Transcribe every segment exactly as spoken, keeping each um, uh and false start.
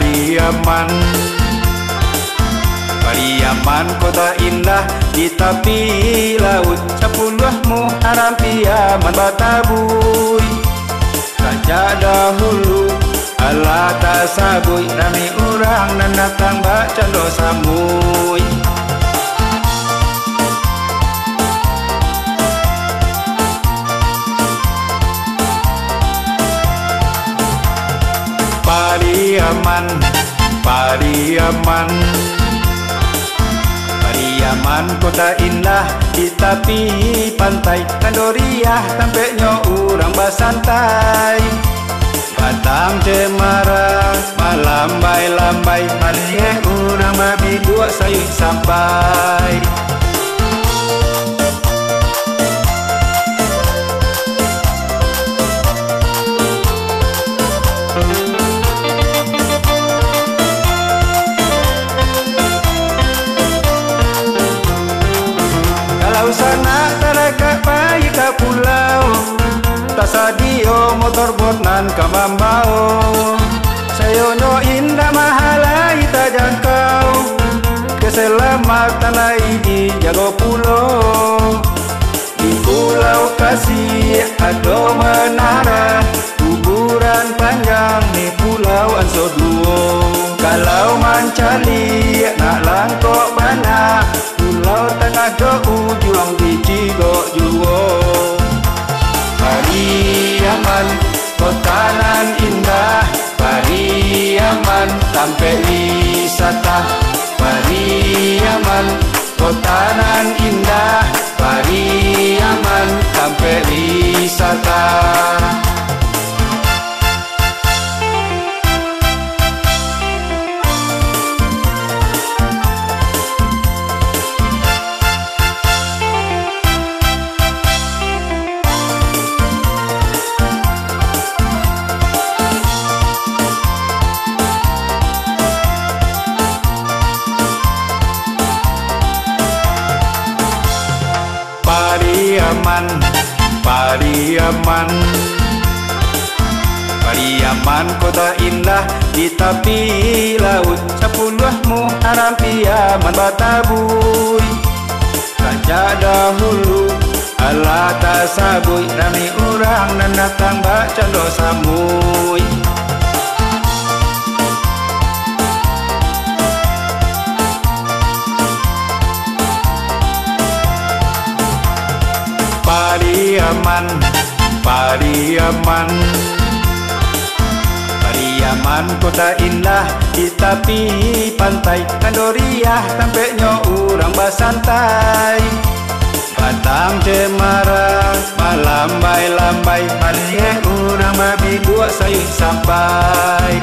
Pariaman, Pariaman kota indah di tepi laut, sepuluh Muharram Piaman Batabuy. Sejak dahulu ala tasabui, rami urang dan datang bacando samuy. Pariaman, Pariaman, Pariaman kota indah di tepi pantai, Kandoriah tampaknya urang basantai. Batang cemara malambai-lambai, malih urang babi dua sayur sampai. Sana tarakat pai ke pulau, tak sadio motorboat nan kamambao. Sayono indah mahalai tak jangkau, keselamatan lai di jago pulau. Di pulau kasih ada menara, kuburan panjang ni pulau Anso Duo. Kalau mancali nak langkok mana, pulau tengah do ujung di Cigok Juwo. Pariaman kota nan indah, Pariaman tampil wisata. Pariaman kota nan indah, Pariaman tampil wisata. Pariaman, Pariaman, Pariaman kota indah di tepi laut, sepuluh Muharram Piaman Batabuy. Sejak dahulu ala tasabui, rami urang dan datang bacando samuy. Pariaman, Pariaman, Pariaman kota indah di tepi pantai, Kandoriah tampaknya urang basantai. Batang cemara malambai-lambai, malih urang babi dua sayur sampai.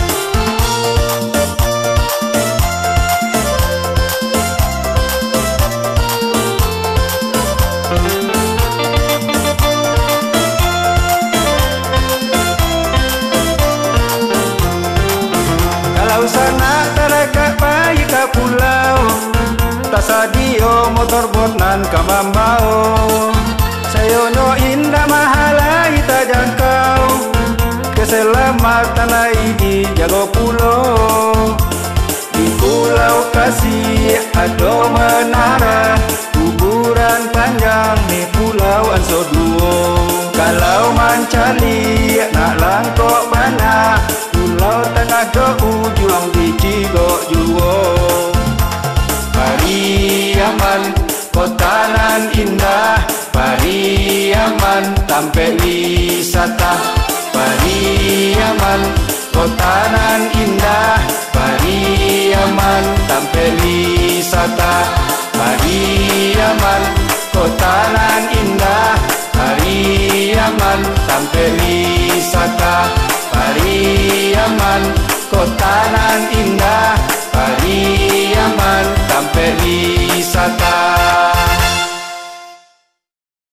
Sana tarakat pai ke pulau, tak sadio motorboat nan kamambao. Sayono indah mahalai tak jangkau, keselamatan lai di jago pulau. Di pulau kasih ada menara, kuburan panjang ni pulau Anso Duo. Kalau mancali nak langkok mana, pulau tengah do ujung di Cigok Juwo. Pariaman kota nan indah, Pariaman tampil wisata. Pariaman kota nan indah, Pariaman tampil wisata. Pariaman kota nan indah, Pariaman tampil wisata. Pariaman kota nan indah, Pariaman tampil wisata.